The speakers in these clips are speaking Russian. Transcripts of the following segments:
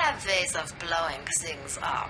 have ways of blowing things up.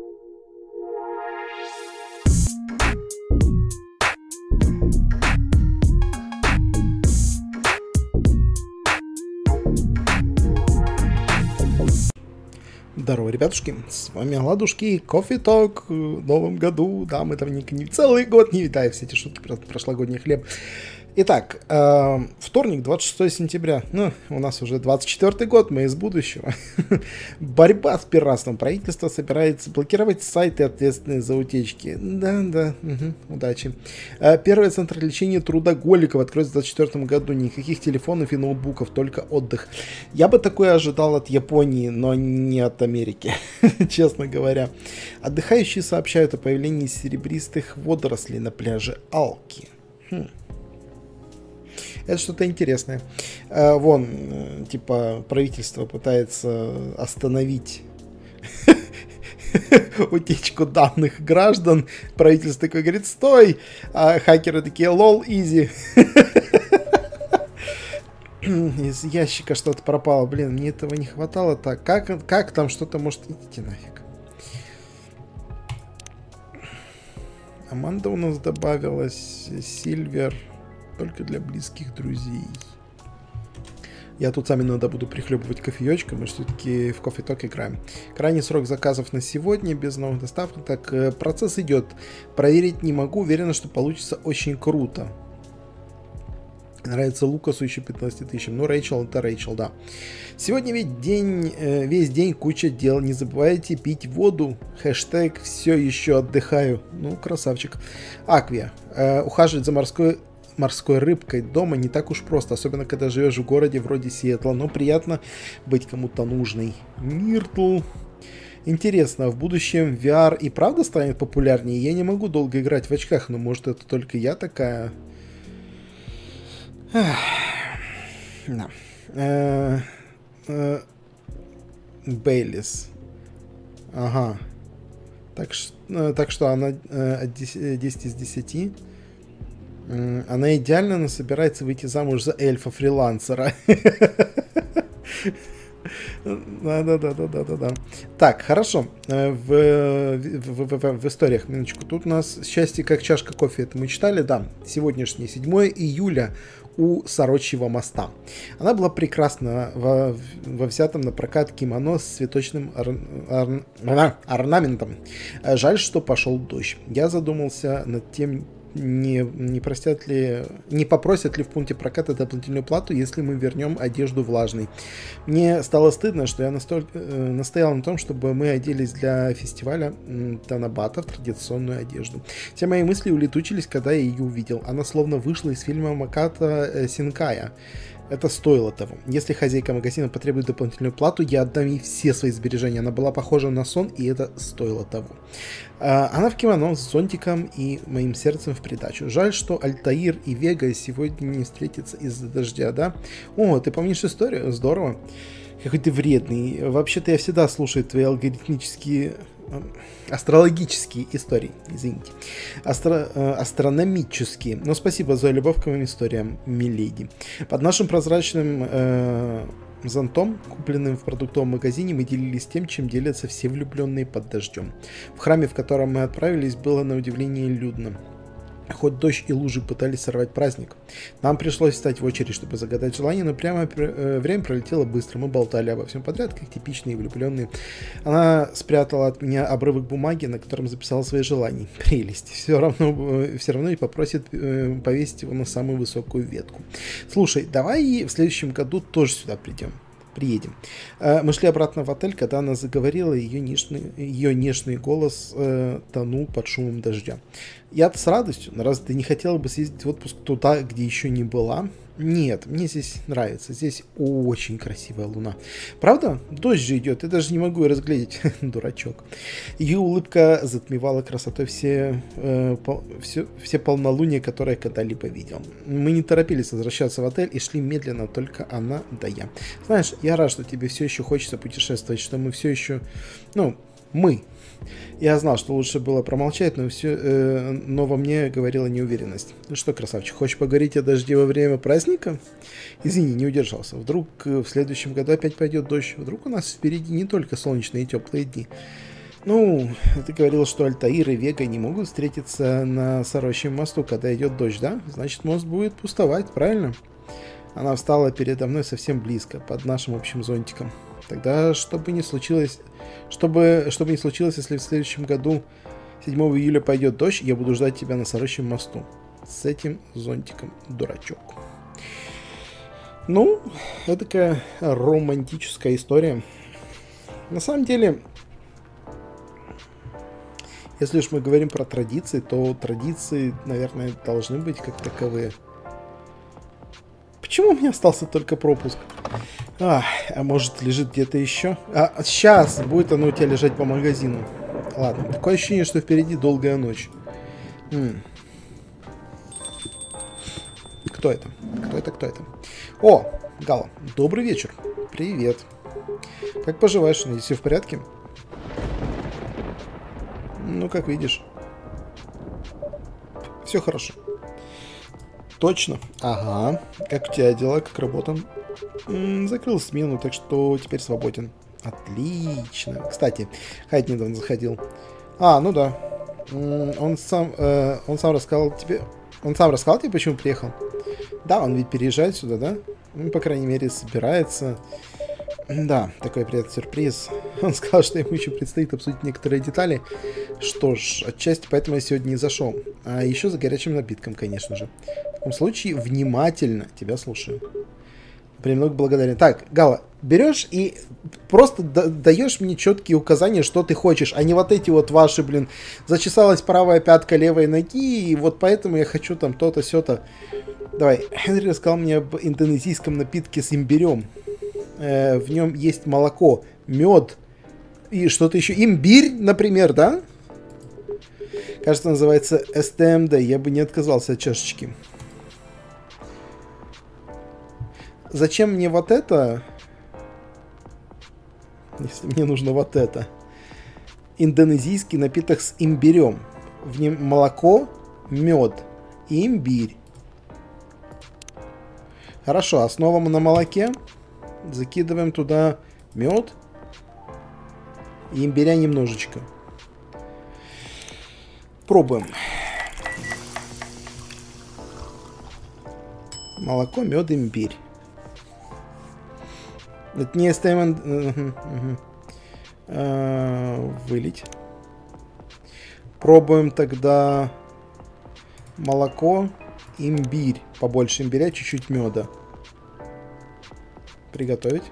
Здорово, ребятушки, с вами Ладушки и Coffee Talk в новом году. Да, мы там не целый год не видаем все эти шутки про прошлогодний хлеб. Итак, вторник, 26 сентября. Ну, у нас уже 24-й год, мы из будущего. Борьба с пиратством. Правительство собирается блокировать сайты, ответственные за утечки. Да, удачи. Первый центр лечения трудоголиков откроется в 2024 году. Никаких телефонов и ноутбуков, только отдых. Я бы такое ожидал от Японии, но не от Америки, честно говоря. Отдыхающие сообщают о появлении серебристых водорослей на пляже Алки. Это что-то интересное. Вон, типа, правительство пытается остановить утечку данных граждан. Правительство такое говорит, стой! А хакеры такие, лол, изи. Из ящика что-то пропало. Блин, мне этого не хватало. Так, как там что-то может идти нафиг? Аманда у нас добавилась. Сильвер. Только для близких друзей. Я тут сами иногда буду прихлебывать кофеечком, мы все-таки в Coffee Talk играем. Крайний срок заказов на сегодня, без новых доставок. Так, процесс идет. Проверить не могу, уверена, что получится очень круто. Нравится Лукасу еще 15 тысяч. Ну, Рэйчел, это Рэйчел, да. Сегодня ведь весь день куча дел. Не забывайте пить воду. Хэштег все еще отдыхаю. Ну, красавчик. Аквия. Ухаживать за морской рыбкой дома не так уж просто, особенно когда живешь в городе вроде Сиэтла, но приятно быть кому-то нужной. Миртл. Интересно, в будущем VR и правда станет популярнее? Я не могу долго играть в очках, но может это только я такая... Да. Бейлис. Ага. Так что она 10 из 10. Она идеально, но собирается выйти замуж за эльфа-фрилансера. Да. Так, хорошо. В историях, минуточку. Тут у нас «Счастье как чашка кофе». Это мы читали, да. Сегодняшнее 7 июля у Сорочьего моста. Она была прекрасна во взятом на прокат кимоно с цветочным орнаментом. Жаль, что пошел дождь. Я задумался над тем, не попросят ли в пункте проката дополнительную плату, если мы вернем одежду влажной. Мне стало стыдно, что я настоял на том, чтобы мы оделись для фестиваля Танабата в традиционную одежду. Все мои мысли улетучились, когда я ее увидел. Она словно вышла из фильма Маката Синкая. Это стоило того. Если хозяйка магазина потребует дополнительную плату, я отдам ей все свои сбережения. Она была похожа на сон, и это стоило того. Она в кимоно с зонтиком и моим сердцем в придачу. Жаль, что Альтаир и Вега сегодня не встретятся из-за дождя, да? О, ты помнишь историю? Здорово. Какой ты вредный. Вообще-то я всегда слушаю твои астрологические истории, извините. Астрономические. Но спасибо за любовь к моим историям, миледи. Под нашим прозрачным зонтом, купленным в продуктовом магазине, мы делились тем, чем делятся все влюбленные под дождем. В храме, в котором мы отправились, было на удивление людно. Хоть дождь и лужи пытались сорвать праздник. Нам пришлось встать в очередь, чтобы загадать желание, но время пролетело быстро. Мы болтали обо всем подряд, как типичные влюбленные. Она спрятала от меня обрывок бумаги, на котором записала свои желания. Прелесть. Все равно и попросит повесить его на самую высокую ветку. Слушай, давай в следующем году тоже сюда приедем. Мы шли обратно в отель, когда она заговорила, ее нежный голос тонул под шумом дождя. Я-то с радостью, но раз ты не хотела бы съездить в отпуск туда, где еще не была? Нет, мне здесь нравится. Здесь очень красивая луна. Правда? Дождь же идет, я даже не могу ее разглядеть. Дурачок. Ее улыбка затмевала красотой все полнолуния, которые я когда-либо видел. Мы не торопились возвращаться в отель и шли медленно, только она да я. Знаешь, я рад, что тебе все еще хочется путешествовать, что мы все еще, Мы. Я знал, что лучше было промолчать, но во мне говорила неуверенность. Ну что, красавчик, хочешь поговорить о дожде во время праздника? Извини, не удержался. Вдруг в следующем году опять пойдет дождь. Вдруг у нас впереди не только солнечные и теплые дни. Ну, ты говорил, что Альтаир и Вега не могут встретиться на Сорочьем мосту, когда идет дождь, да? Значит, мост будет пустовать, правильно? Она встала передо мной совсем близко, под нашим общим зонтиком. Тогда, что бы ни случилось, если в следующем году 7 июля пойдет дождь, я буду ждать тебя на Сорочьем мосту. С этим зонтиком, дурачок. Ну, это такая романтическая история. На самом деле, если уж мы говорим про традиции, то традиции, наверное, должны быть как таковые. Почему у меня остался только пропуск? А может, лежит где-то еще? Сейчас будет оно у тебя лежать по магазину. Ладно, такое ощущение, что впереди долгая ночь. Кто это? Кто это? О, Гала, добрый вечер. Привет. Как поживаешь? Надеюсь, все в порядке? Ну, как видишь. Все хорошо. Точно? Ага. Как у тебя дела? Как работа? Закрыл смену, так что теперь свободен. Отлично. Кстати, Хайд недавно заходил. Ну да. Он сам рассказал тебе... Он сам рассказал тебе, почему приехал? Да, он ведь переезжает сюда, да? Ну, по крайней мере, собирается. Да, такой приятный сюрприз. Он сказал, что ему еще предстоит обсудить некоторые детали. Что ж, отчасти поэтому я сегодня и зашел. А еще за горячим напитком, конечно же. В таком случае, внимательно тебя слушаю. Премного благодарен. Так, Гала, берешь и просто даешь мне четкие указания, что ты хочешь, а не вот эти вот ваши, зачесалась правая пятка левой ноги, и вот поэтому я хочу там то-то, сё-то. Давай, Хенри рассказал мне об индонезийском напитке с имбирем. В нем есть молоко, мед и что-то еще. Имбирь, например, да? Кажется, называется СТМД. Я бы не отказался от чашечки. Зачем мне вот это? Если мне нужно вот это. Индонезийский напиток с имбирем. В нем молоко, мед и имбирь. Хорошо, основа на молоке. Закидываем туда мед и имбиря немножечко. Пробуем. Молоко, мед, имбирь. Это не СТМ. Вылить. Пробуем тогда молоко, имбирь. Побольше имбиря, чуть-чуть меда. Приготовить.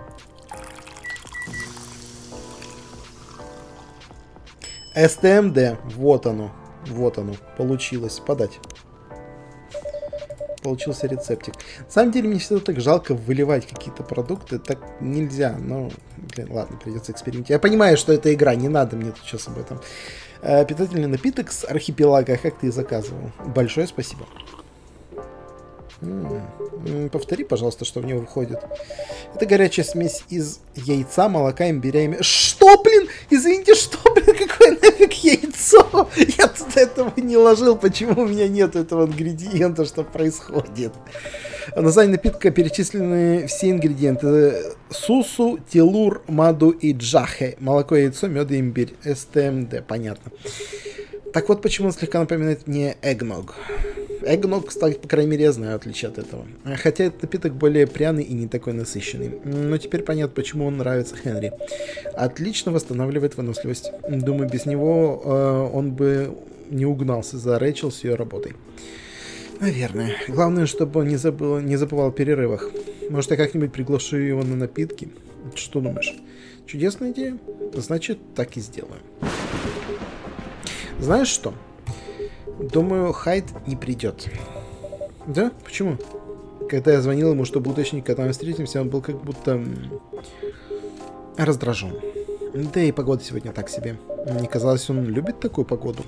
СТМД. Вот оно. Вот оно. Получилось. Подать. Получился рецептик. На самом деле, мне всегда так жалко выливать какие-то продукты. Так нельзя. Но, ладно, придется экспериментировать. Я понимаю, что это игра. Не надо мне тут сейчас об этом. Питательный напиток с архипелага, как ты и заказывал. Большое спасибо. Повтори, пожалуйста, что в него входит. Это горячая смесь из яйца, молока, имбиря и... Что, Извините, что, какое нафиг яйцо? Я тут этого не ложил. Почему у меня нет этого ингредиента? Что происходит? В названии напитка перечислены все ингредиенты. Сусу, телур, маду и джахе. Молоко, яйцо, мед и имбирь. СТМД, понятно. Так вот, почему он слегка напоминает мне эгног. Эгног, кстати, по крайней мере, я знаю отличие от этого. Хотя этот напиток более пряный и не такой насыщенный. Но теперь понятно, почему он нравится Хенри. Отлично восстанавливает выносливость. Думаю, без него он бы не угнался за Рэйчел с ее работой. Наверное. Главное, чтобы он не забывал о перерывах. Может, я как-нибудь приглашу его на напитки? Что думаешь? Чудесная идея? Значит, так и сделаю. Знаешь что? Думаю, Хайд не придет. Да? Почему? Когда я звонил ему, чтобы уточнить, когда мы встретимся, он был как будто раздражен. Да и погода сегодня так себе. Мне казалось, он любит такую погоду.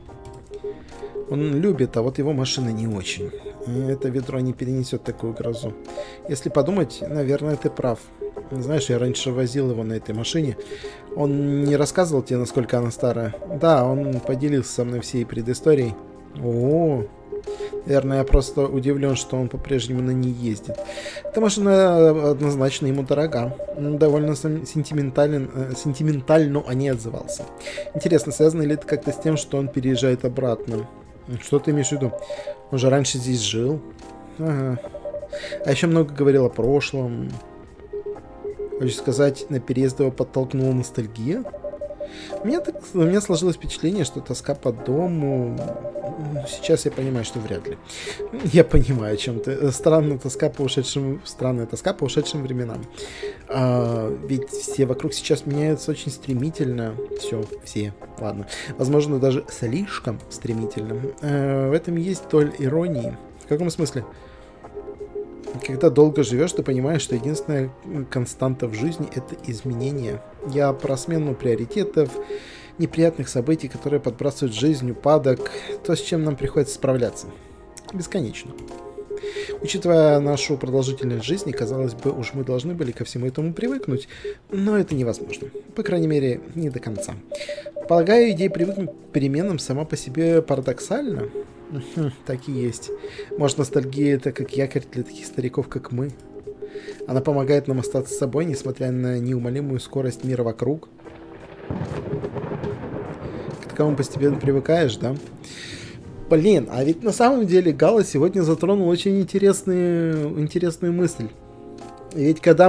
Он любит, а вот его машина не очень. И это ведро не перенесет такую грозу. Если подумать, наверное, ты прав. Знаешь, я раньше возил его на этой машине. Он не рассказывал тебе, насколько она старая? Да, он поделился со мной всей предысторией. О, наверное, я просто удивлен, что он по-прежнему на ней ездит. Эта машина однозначно ему дорога. Довольно сентиментально о ней отзывался. Интересно, связано ли это как-то с тем, что он переезжает обратно? Что ты имеешь в виду? Он же раньше здесь жил. Ага. А еще много говорил о прошлом. Хочешь сказать, на переезд его подтолкнула ностальгия? У меня сложилось впечатление, что тоска по дому... Сейчас я понимаю, что вряд ли. Я понимаю, о чем ты. Странная тоска по ушедшим временам. Ведь все вокруг сейчас меняются очень стремительно. Все. Ладно. Возможно, даже слишком стремительно. В этом есть доля иронии. В каком смысле? Когда долго живешь, ты понимаешь, что единственная константа в жизни — это изменение. Я про смену приоритетов, неприятных событий, которые подбрасывают жизнь, упадок, то, с чем нам приходится справляться. Бесконечно. Учитывая нашу продолжительность жизни, казалось бы, уж мы должны были ко всему этому привыкнуть, но это невозможно. По крайней мере, не до конца. Полагаю, идея привыкнуть к переменам сама по себе парадоксальна. Так и есть. Может, ностальгия — это как якорь для таких стариков, как мы. Она помогает нам остаться собой, несмотря на неумолимую скорость мира вокруг. К такому постепенно привыкаешь, да? Блин, а ведь на самом деле Гала сегодня затронул очень интересную мысль. Ведь когда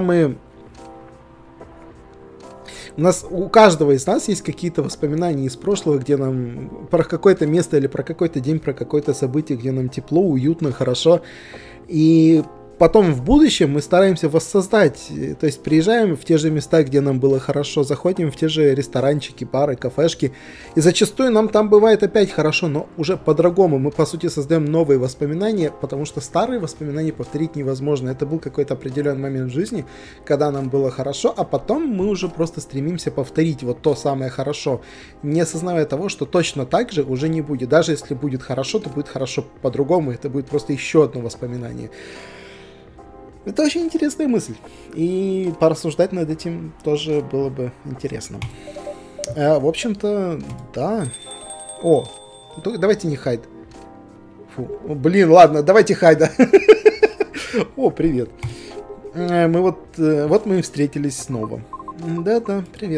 у каждого из нас есть какие-то воспоминания из прошлого, где нам про какое-то место или про какой-то день, про какое-то событие, где нам тепло, уютно, хорошо. И потом в будущем мы стараемся воссоздать. То есть приезжаем в те же места, где нам было хорошо, заходим в те же ресторанчики, бары, кафешки. И зачастую нам там бывает опять хорошо, но уже по-другому. Мы, по сути, создаем новые воспоминания, потому что старые воспоминания повторить невозможно. Это был какой-то определенный момент в жизни, когда нам было хорошо, а потом мы уже просто стремимся повторить вот то самое хорошо, не осознавая того, что точно так же уже не будет. Даже если будет хорошо, то будет хорошо по-другому. Это будет просто еще одно воспоминание. Это очень интересная мысль. И порассуждать над этим тоже было бы интересно. В общем-то, да. О, давайте не хайд. Фу, блин, ладно, давайте хайда. О, привет. Мы вот мы и встретились снова. Да, привет.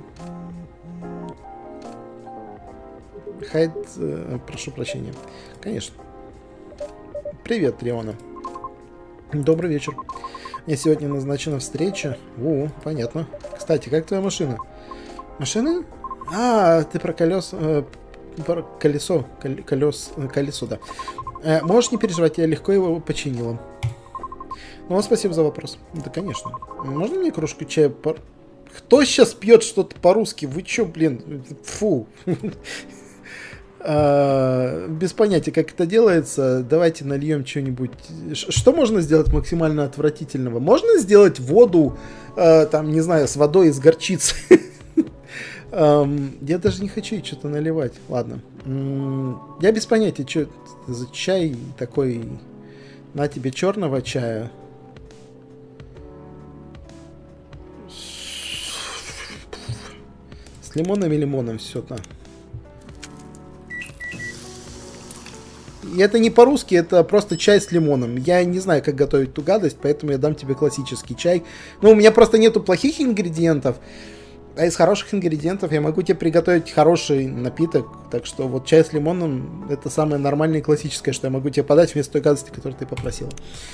Хайд, прошу прощения. Конечно. Привет, Триона. Добрый вечер. Мне сегодня назначена встреча. Понятно. Кстати, как твоя машина? Машина? Ты про колесо, да. Можешь не переживать, я легко его починила. Ну, спасибо за вопрос. Да, конечно. Можно мне кружку чая? Кто сейчас пьет что-то по-русски? Вы чё, блин? Фу. Без понятия, как это делается. Давайте нальем что-нибудь. Что можно сделать максимально отвратительного? Можно сделать воду, там, не знаю, с водой из горчицы. Я даже не хочу что-то наливать. Ладно. Я без понятия, что это за чай такой. На тебе черного чая. С лимоном и лимоном все, да. И это не по-русски, это просто чай с лимоном. Я не знаю, как готовить ту гадость, поэтому я дам тебе классический чай. Ну, у меня просто нету плохих ингредиентов, а из хороших ингредиентов я могу тебе приготовить хороший напиток. Так что вот чай с лимоном — это самое нормальное и классическое, что я могу тебе подать вместо той гадости, которую ты попросила.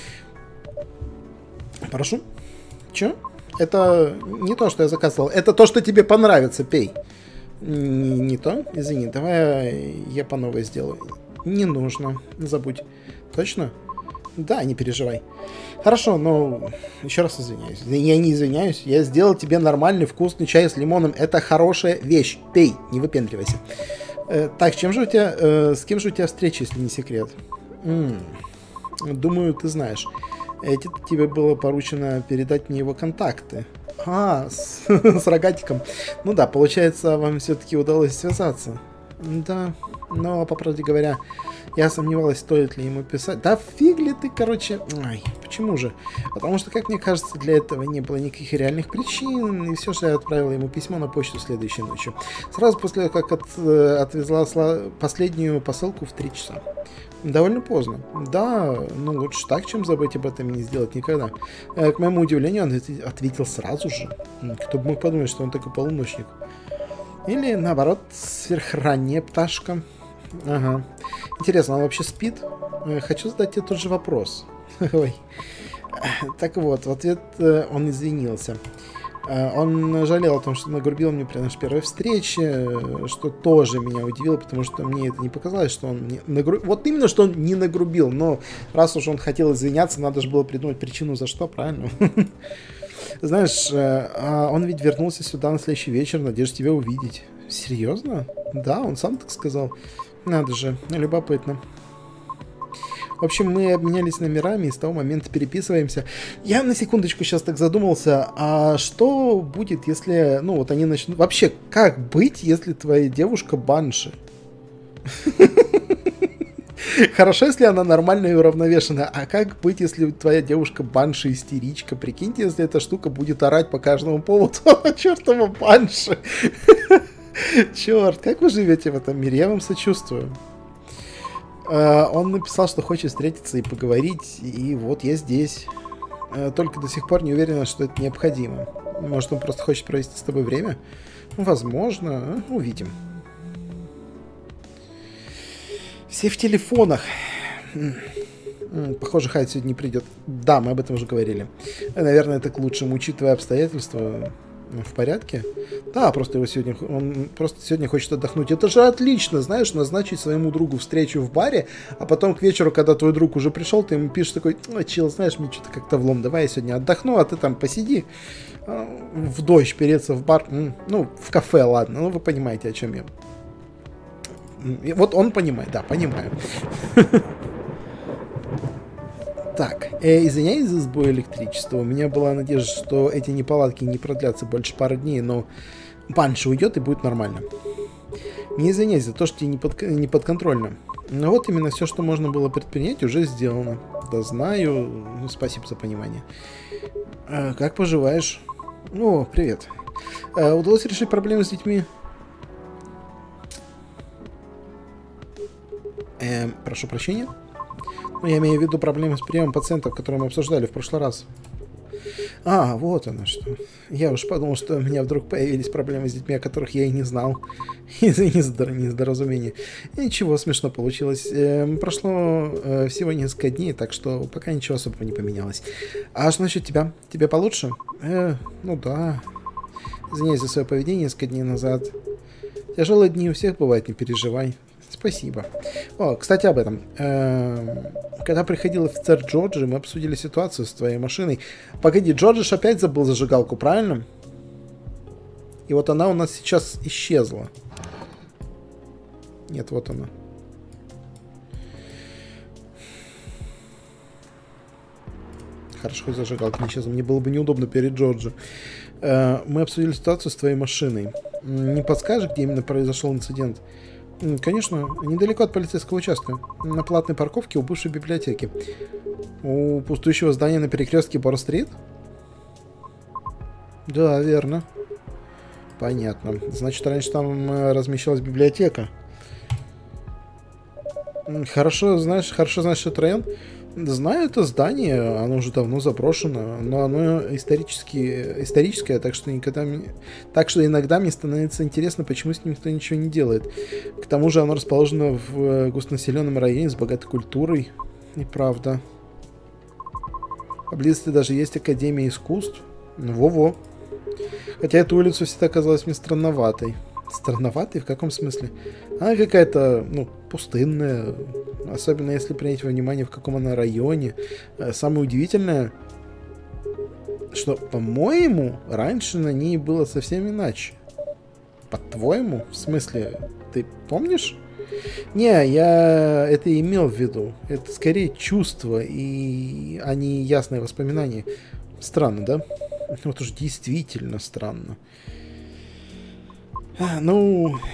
Прошу. Че? Это не то, что я заказывал. Это то, что тебе понравится, пей. Не то? Извини, давай я по новой сделаю. Не нужно, забудь. Точно? Да, не переживай. Хорошо, но еще раз извиняюсь. Я не извиняюсь. Я сделал тебе нормальный вкусный чай с лимоном. Это хорошая вещь. Пей, не выпендривайся. Так, с кем же у тебя встреча, если не секрет? Думаю, ты знаешь. Тебе было поручено передать мне его контакты. С рогатиком. Ну да, получается, вам все-таки удалось связаться. Да, но, по правде говоря, я сомневалась, стоит ли ему писать. Да фиг ли ты, короче... Ай, почему же? Потому что, как мне кажется, для этого не было никаких реальных причин, и все же я отправила ему письмо на почту следующей ночью. Сразу после того, как отвезла последнюю посылку в 3 часа. Довольно поздно. Да, ну лучше так, чем забыть об этом и не сделать никогда. К моему удивлению, он ответил сразу же. Кто бы мог подумать, что он такой полуночник. Или, наоборот, сверхранняя пташка. Ага. Интересно, он вообще спит? Хочу задать тебе тот же вопрос. Ой. Так вот, в ответ он извинился. Он жалел о том, что нагрубил мне при нашей первой встрече, что тоже меня удивило, потому что мне это не показалось, что он не нагрубил. Вот именно, что он не нагрубил, но раз уж он хотел извиняться, надо же было придумать причину, за что, правильно? Знаешь, он ведь вернулся сюда на следующий вечер, в надежде тебя увидеть. Серьезно? Да, он сам так сказал. Надо же, любопытно. В общем, мы обменялись номерами и с того момента переписываемся. Я на секундочку сейчас так задумался, а что будет, если, ну вот они начнут... Вообще, как быть, если твоя девушка банши? Хорошо, если она нормальная и уравновешенная. А как быть, если твоя девушка банши истеричка? Прикиньте, если эта штука будет орать по каждому поводу. Чертова банши. Черт, как вы живете в этом мире? Я вам сочувствую. Он написал, что хочет встретиться и поговорить, и вот я здесь. Только до сих пор не уверена, что это необходимо. Может, он просто хочет провести с тобой время? Возможно, увидим. Все в телефонах. Похоже, Хайд сегодня не придет. Да, мы об этом уже говорили. Наверное, это к лучшему, учитывая обстоятельства. В порядке? Да, просто он просто сегодня хочет отдохнуть. Это же отлично, знаешь, назначить своему другу встречу в баре, а потом к вечеру, когда твой друг уже пришел, ты ему пишешь такой: чел, знаешь, мне что-то как-то влом, давай я сегодня отдохну, а ты там посиди в дождь, переться в бар, ну, в кафе, ладно, ну, вы понимаете, о чем я. И вот он понимает, да, понимаю. Так, извиняюсь за сбой электричества. У меня была надежда, что эти неполадки не продлятся больше пары дней, но банши уйдет и будет нормально. Не извиняйся за то, что тебе не подконтрольно. Но вот именно все, что можно было предпринять, уже сделано. Да знаю. Спасибо за понимание. Как поживаешь? О, привет. Удалось решить проблемы с детьми? Прошу прощения. Я имею в виду проблемы с приемом пациентов, которые мы обсуждали в прошлый раз. А, вот оно что. Я уж подумал, что у меня вдруг появились проблемы с детьми, о которых я и не знал. Извини за недоразумение. Ничего, смешно получилось. Прошло всего несколько дней, так что пока ничего особого не поменялось. А что насчет тебя? Тебе получше? Ну да. Извиняюсь за свое поведение несколько дней назад. Тяжелые дни у всех бывают, не переживай. Спасибо. О, кстати, об этом. Когда приходил офицер Джорджи, мы обсудили ситуацию с твоей машиной. Погоди, Джорджи опять забыл зажигалку, правильно? И вот она у нас сейчас исчезла. Нет, вот она. Хорошо, хоть зажигалка не исчезла. Мне было бы неудобно перед Джорджи. Мы обсудили ситуацию с твоей машиной. Не подскажешь, где именно произошел инцидент? Конечно, недалеко от полицейского участка. На платной парковке у бывшей библиотеки. У пустующего здания на перекрестке Бор-стрит? Да, верно. Понятно. Значит, раньше там размещалась библиотека. Хорошо знаешь этот район? Знаю это здание, оно уже давно заброшено, но оно историческое, так что иногда мне становится интересно, почему с ним никто ничего не делает. К тому же оно расположено в густонаселенном районе с богатой культурой. Неправда. Поблизости даже есть Академия искусств. Во-во. Хотя эту улицу всегда казалась мне странноватой. Странноватой? В каком смысле? Она какая-то, пустынная. Особенно если принять во внимание, в каком она районе. Самое удивительное, что, по-моему, раньше на ней было совсем иначе. По-твоему? В смысле, ты помнишь? Не, я это имел в виду. Это скорее чувство, а не ясное воспоминание. Странно, да? Вот уж действительно странно.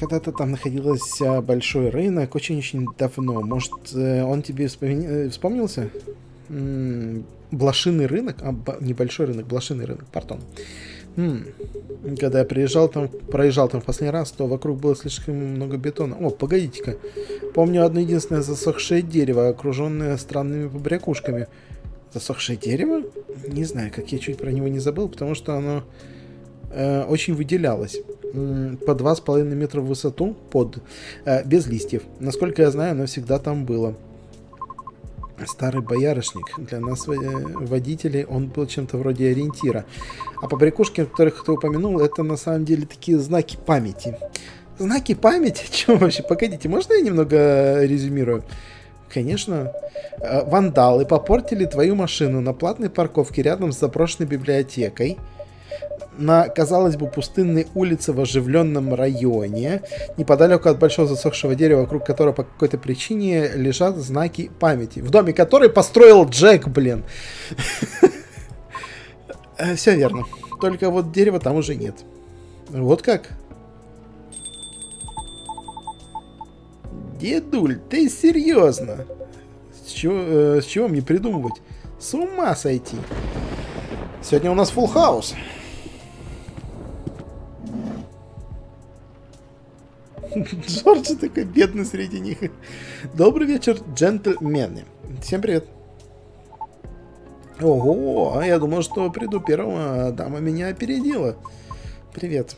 когда-то там находился большой рынок, очень-очень давно. Может, он тебе вспомнился? Блошиный рынок? Небольшой рынок, блошиный рынок, пардон. Когда я проезжал там в последний раз, то вокруг было слишком много бетона. О, погодите-ка. Помню одно единственное засохшее дерево, окруженное странными побрякушками. Засохшее дерево? Не знаю, как я чуть про него не забыл, потому что оно очень выделялось. По 2,5 метра в высоту, без листьев. Насколько я знаю, оно всегда там было. Старый боярышник. Для нас, водителей, он был чем-то вроде ориентира. А побрякушки, о которых ты упомянул, это на самом деле такие знаки памяти. Знаки памяти? Чего вообще? Погодите, можно я немного резюмирую? Конечно. Вандалы попортили твою машину на платной парковке рядом с заброшенной библиотекой. На, казалось бы, пустынной улице в оживленном районе, неподалеку от большого засохшего дерева, вокруг которого по какой-то причине лежат знаки памяти, в доме который построил Джек, блин. Все верно. Только вот дерева там уже нет. Вот как? Дедуль, ты серьезно? С чего мне придумывать? С ума сойти. Сегодня у нас full house. Джордж такой бедный среди них. Добрый вечер, джентльмены. Всем привет. Ого, я думал, что приду первым, а дама меня опередила. Привет.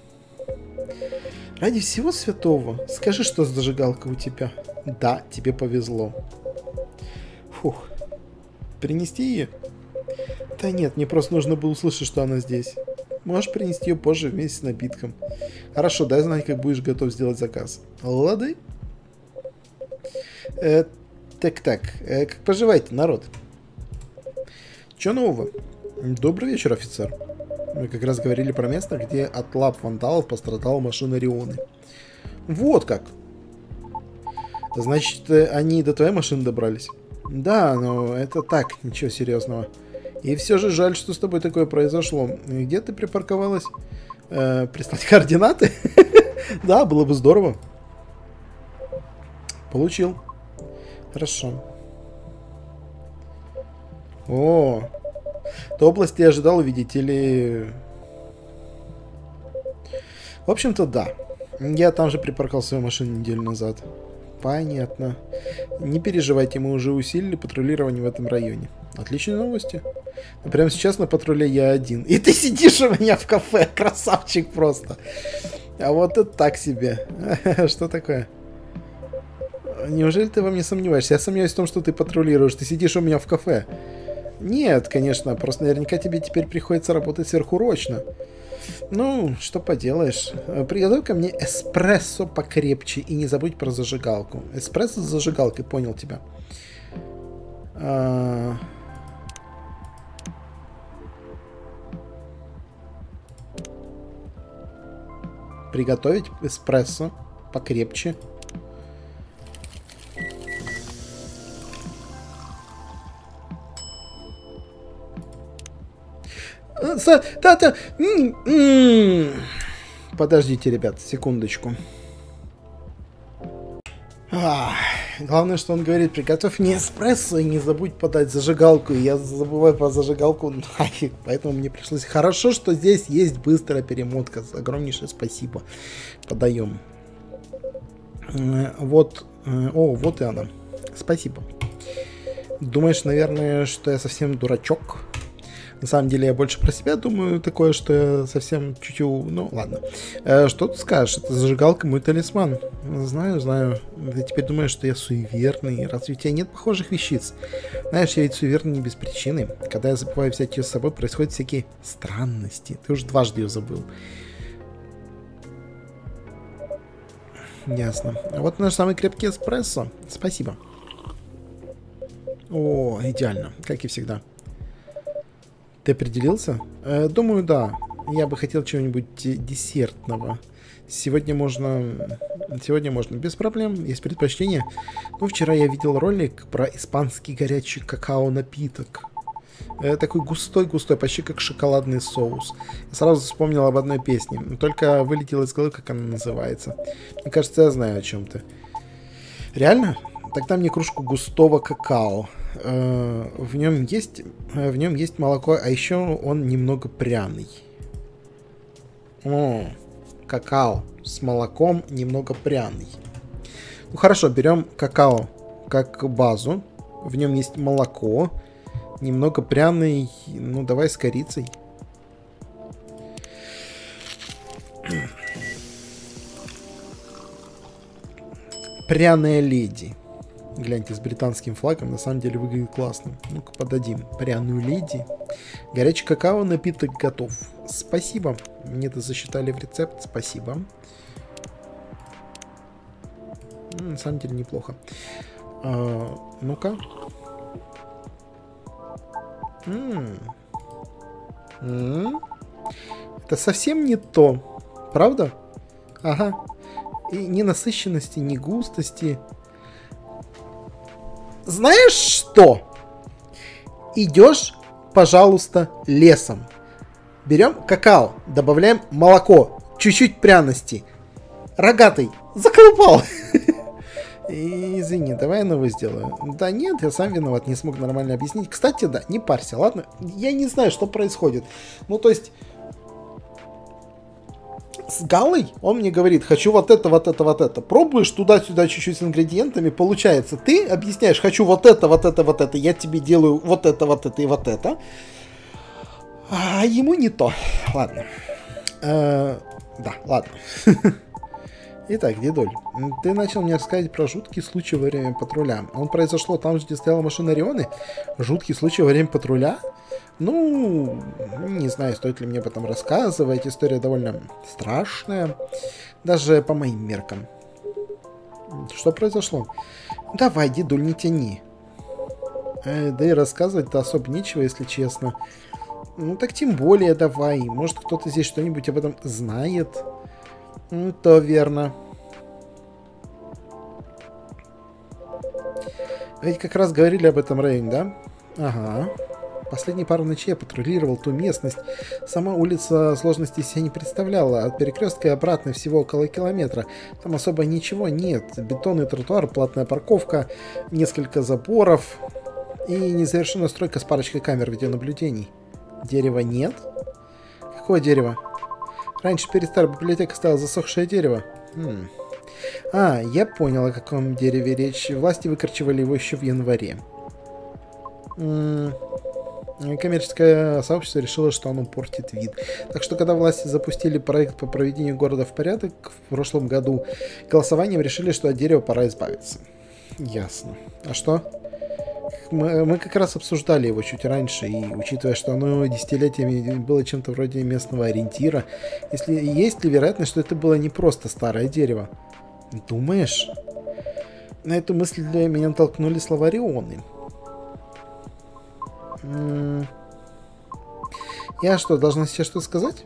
Ради всего святого, скажи, что зажигалка у тебя. Да, тебе повезло. Фух. Принести ее? Да нет, мне просто нужно было услышать, что она здесь. Можешь принести ее позже вместе с напитком. Хорошо, дай знать, как будешь готов сделать заказ. Лады? Так, как поживаете, народ? Че нового? Добрый вечер, офицер. Мы как раз говорили про место, где от лап вандалов пострадала машина Рионы. Вот как. Значит, они до твоей машины добрались? Да, но это так, ничего серьезного. И все же жаль, что с тобой такое произошло. Где ты припарковалась? Прислать координаты? Да, было бы здорово. Получил. Хорошо. О, ту область ты ожидал увидеть или... В общем-то, да. Я там же припарковал свою машину неделю назад. Понятно. Не переживайте, мы уже усилили патрулирование в этом районе. Отличные новости. Но прямо сейчас на патруле я один. И ты сидишь у меня в кафе. Красавчик просто. А вот это так себе. Что такое? Неужели ты во мне сомневаешься? Я сомневаюсь в том, что ты патрулируешь. Ты сидишь у меня в кафе. Нет, конечно. Просто наверняка тебе теперь приходится работать сверхурочно. Ну, что поделаешь. Приготовь ко мне эспрессо покрепче и не забудь про зажигалку. Эспрессо с зажигалкой, понял тебя. Приготовить эспрессо покрепче. Подождите, ребят, секундочку. Главное, что он говорит, приготовь мне эспрессо и не забудь подать зажигалку. И я забываю про зажигалку нафиг, поэтому мне пришлось... Хорошо, что здесь есть быстрая перемотка. Огромнейшее спасибо. Подаем. Вот. О, вот и она. Спасибо. Думаешь, наверное, что я совсем дурачок? На самом деле я больше про себя думаю такое, что я совсем чуть-чуть... Ну, ладно. Что ты скажешь? Это зажигалка мой талисман. Знаю, знаю. Ты теперь думаешь, что я суеверный. Разве у тебя нет похожих вещиц? Знаешь, я ведь суеверный не без причины. Когда я забываю взять ее с собой, происходят всякие странности. Ты уже дважды ее забыл. Ясно. А вот наш самый крепкий эспрессо. Спасибо. О, идеально. Как и всегда. Ты определился? Думаю, да. Я бы хотел чего-нибудь десертного. Сегодня можно без проблем. Есть предпочтение. Ну, вчера я видел ролик про испанский горячий какао-напиток. Такой густой-густой, почти как шоколадный соус. Я сразу вспомнил об одной песне. Только вылетело из головы, как она называется. Мне кажется, я знаю о чем-то. Реально? Тогда мне кружку густого какао. В нем есть молоко, а еще он немного пряный. О, какао с молоком немного пряный. Ну хорошо, берем какао как базу. В нем есть молоко. Немного пряный. Ну, давай с корицей. Пряная леди. Гляньте, с британским флагом. На самом деле выглядит классно. Ну-ка, подадим. Пряную леди. Горячий какао, напиток готов. Спасибо. Мне это засчитали в рецепт. Спасибо. На самом деле неплохо. Ну-ка. Это совсем не то. Правда? Ага. И ни насыщенности, ни густости. Знаешь что? Идешь, пожалуйста, лесом. Берем какао, добавляем молоко, чуть-чуть пряности. Рогатый, заколупал. Извини, давай я новое сделаю. Да нет, я сам виноват, не смог нормально объяснить. Кстати, да, не парься, ладно? Я не знаю, что происходит. Ну, то есть, с Галой он мне говорит, хочу вот это, вот это, вот это. Пробуешь туда-сюда чуть-чуть с ингредиентами, получается. Ты объясняешь, хочу вот это, вот это, вот это. Я тебе делаю вот это и вот это. А ему не то. Ладно. Да, ладно. Итак, дедуль, ты начал мне рассказывать про жуткий случай во время патруля. Он произошло там же, где стояла машина Рионы? Жуткий случай во время патруля? Ну, не знаю, стоит ли мне об этом рассказывать. История довольно страшная. Даже по моим меркам. Что произошло? Давай, дедуль, не тяни. Да и рассказывать-то особо нечего, если честно. Ну, так тем более давай. Может, кто-то здесь что-нибудь об этом знает. То верно. Ведь как раз говорили об этом районе, да? Ага. Последние пару ночей я патрулировал ту местность. Сама улица сложности себя не представляла. От перекрестка и обратно всего около километра. Там особо ничего нет. Бетонный тротуар, платная парковка, несколько заборов и незавершенная стройка с парочкой камер видеонаблюдений. Дерева нет? Какое дерево? Раньше перед старой библиотекой стояло засохшее дерево. А, я понял, о каком дереве речь. Власти выкорчевали его еще в январе. Коммерческое сообщество решило, что оно портит вид. Так что, когда власти запустили проект по проведению города в порядок в прошлом году, голосованием решили, что от дерева пора избавиться. Ясно. А что? Мы как раз обсуждали его чуть раньше, и учитывая, что оно десятилетиями было чем-то вроде местного ориентира, есть ли вероятность, что это было не просто старое дерево? Думаешь? На эту мысль меня натолкнули слова Рионы. Я что, должна себе что-то сказать?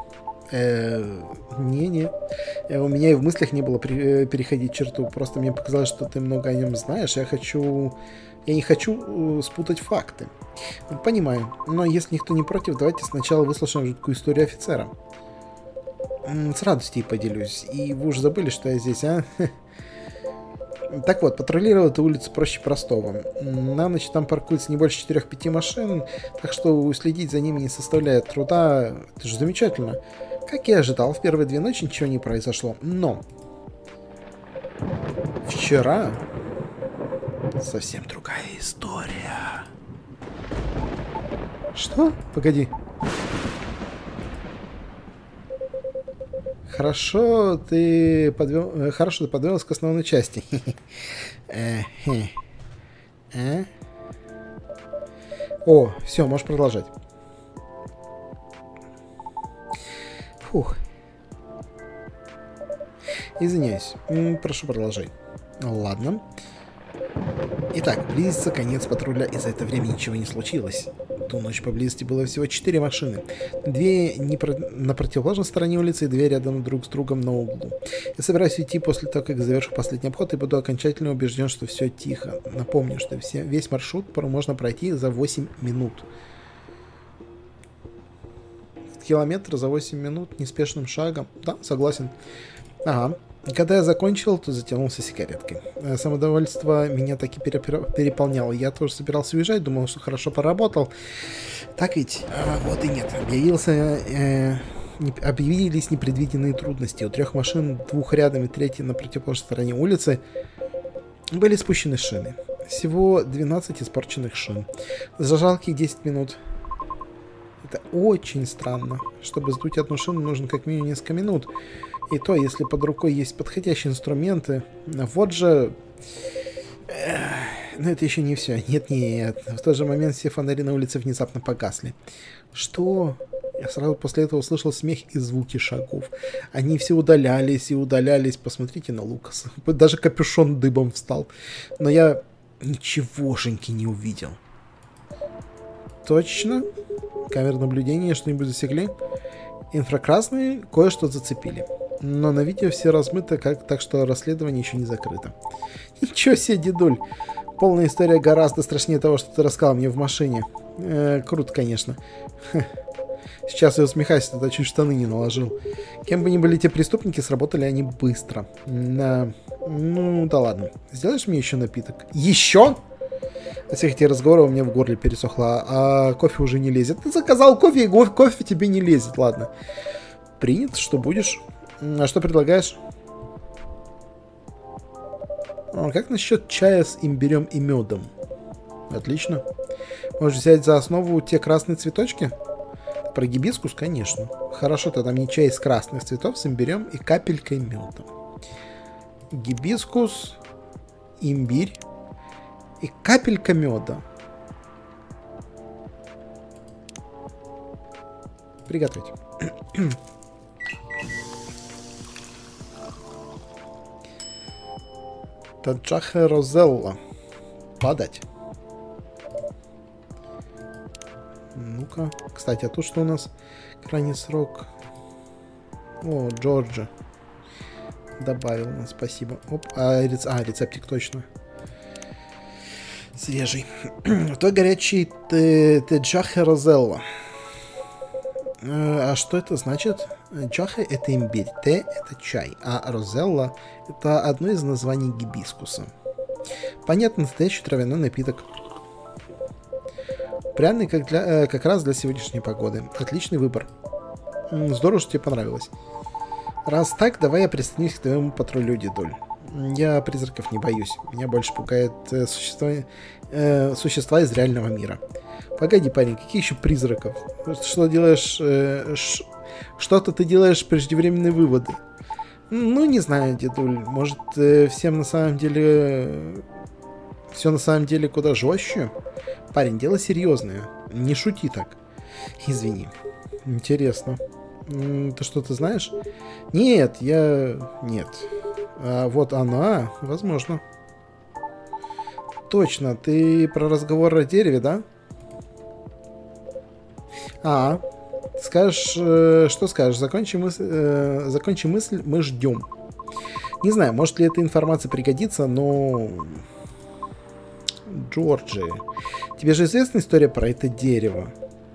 Не-не. У меня и в мыслях не было переходить черту. Просто мне показалось, что ты много о нем знаешь. Я не хочу спутать факты. Понимаю. Но если никто не против, давайте сначала выслушаем жуткую историю офицера. С радостью поделюсь. И вы уже забыли, что я здесь, а? Так вот, патрулировать эту улицу проще простого. На ночь там паркуется не больше 4-5 машин, так что уследить за ними не составляет труда. Это же замечательно. Как я ожидал, в первые 2 ночи ничего не произошло. Но вчера совсем другая история. Что? Погоди. Хорошо, ты подвелся к основной части. О, все, можешь продолжать. Фух. Извиняюсь. Прошу, продолжай. Ладно. Итак, близится конец патруля, и за это время ничего не случилось. Ту ночь поблизости было всего 4 машины. 2 на противоположной стороне улицы и 2 рядом друг с другом на углу. Я собираюсь уйти после того, как завершу последний обход, и буду окончательно убежден, что все тихо. Напомню, что весь маршрут можно пройти за 8 минут. Километр за 8 минут неспешным шагом. Да, согласен. Ага. Когда я закончил, то затянулся сигареткой. Самодовольство меня таки переполняло. Я тоже собирался уезжать, думал, что хорошо поработал. Так ведь? Вот и нет. Объявились непредвиденные трудности. У 3 машин, 2 рядом и 3 на противоположной стороне улицы, были спущены шины. Всего 12 испорченных шин. За жалкие 10 минут. Это очень странно. Чтобы сдуть одну шину, нужно как минимум несколько минут. И то, если под рукой есть подходящие инструменты. Вот же... Но это еще не все. Нет. В тот же момент все фонари на улице внезапно погасли. Что? Я сразу после этого услышал смех и звуки шагов. Они все удалялись и удалялись. Посмотрите на Лукаса. Даже капюшон дыбом встал. Но я ничегошеньки не увидел. Точно? Камеры наблюдения что-нибудь засекли? Инфракрасные кое-что зацепили. Но на видео все размыто, так что расследование еще не закрыто. Ничего себе, дедуль. Полная история гораздо страшнее того, что ты рассказал мне в машине. Круто, конечно. Сейчас я усмехаюсь, тогда чуть штаны не наложил. Кем бы ни были те преступники, сработали они быстро. Ну, да ладно. Сделаешь мне еще напиток? Еще? От всех этих разговоров у меня в горле пересохло, а кофе уже не лезет. Ты заказал кофе, и кофе тебе не лезет. Ладно. Принято, что будешь. А что предлагаешь? Как насчет чая с имбирем и медом? Отлично. Можешь взять за основу те красные цветочки? Про гибискус, конечно. Хорошо, то там не чай из красных цветов с имбирем и капелькой меда. Гибискус, имбирь и капелька меда. Приготовить. Таджахе Розелла. Подать. Ну-ка. Кстати, а тут что у нас? Крайний срок. О, Джорджа. Добавил нас, спасибо. Оп, рецептик точно. Свежий. Той горячий Таджахе Розелла. А что это значит? Джахе — это имбирь, те — это чай, а розелла — это одно из названий гибискуса. Понятно, настоящий травяной напиток. Пряный как раз для сегодняшней погоды. Отличный выбор. Здорово, что тебе понравилось. Раз так, давай я присоединюсь к твоему патрулю, дедуль. Я призраков не боюсь. Меня больше пугают существа из реального мира. Погоди, парень, какие еще призраков? Что делаешь? Что-то ты делаешь преждевременные выводы. Ну, не знаю, дедуль. Может, всем на самом деле... Все на самом деле куда жестче? Парень, дело серьезное. Не шути так. Извини. Интересно. Ты что-то знаешь? Нет, Нет. А вот она, возможно. Точно, ты про разговор о дереве, да? Скажешь, что скажешь? Закончи мысль, мы ждем. Не знаю, может ли эта информация пригодится, но... Джорджи, тебе же известна история про это дерево?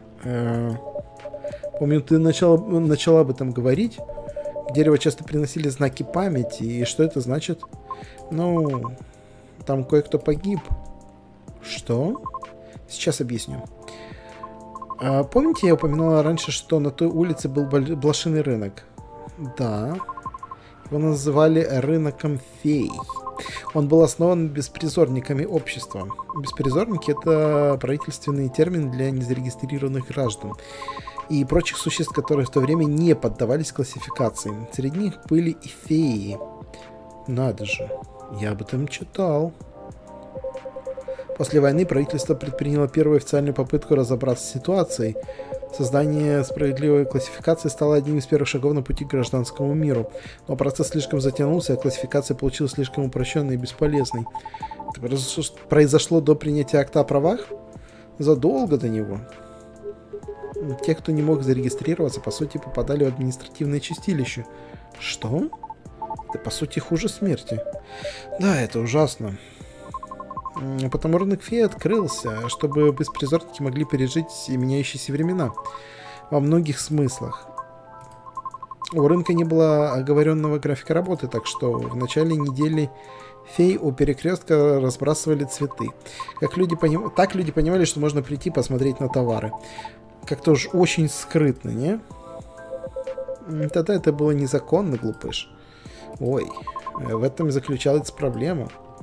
Помню, ты начала об этом говорить. Дерево часто приносили знаки памяти. И что это значит? Ну, там кое-кто погиб. Что? Сейчас объясню. Помните, я упоминала раньше, что на той улице был блошиный рынок? Да. Его называли рыноком фей. Он был основан беспризорниками общества. Беспризорники — это правительственный термин для незарегистрированных граждан и прочих существ, которые в то время не поддавались классификации. Среди них были и феи. Надо же, я об этом читал. После войны правительство предприняло первую официальную попытку разобраться с ситуацией. Создание справедливой классификации стало одним из первых шагов на пути к гражданскому миру. Но процесс слишком затянулся, а классификация получилась слишком упрощенной и бесполезной. Это произошло до принятия акта о правах? Задолго до него. Те, кто не мог зарегистрироваться, по сути, попадали в административное чистилище. Что? Это, по сути, хуже смерти. Да, это ужасно. Потому рынок фей открылся, чтобы беспризорники могли пережить меняющиеся времена. Во многих смыслах. У рынка не было оговоренного графика работы, так что в начале недели фей у перекрестка разбрасывали цветы. Так люди понимали, что можно прийти посмотреть на товары. Как-то уж очень скрытно, не? Тогда это было незаконно, глупыш. Ой, в этом и заключалась проблема.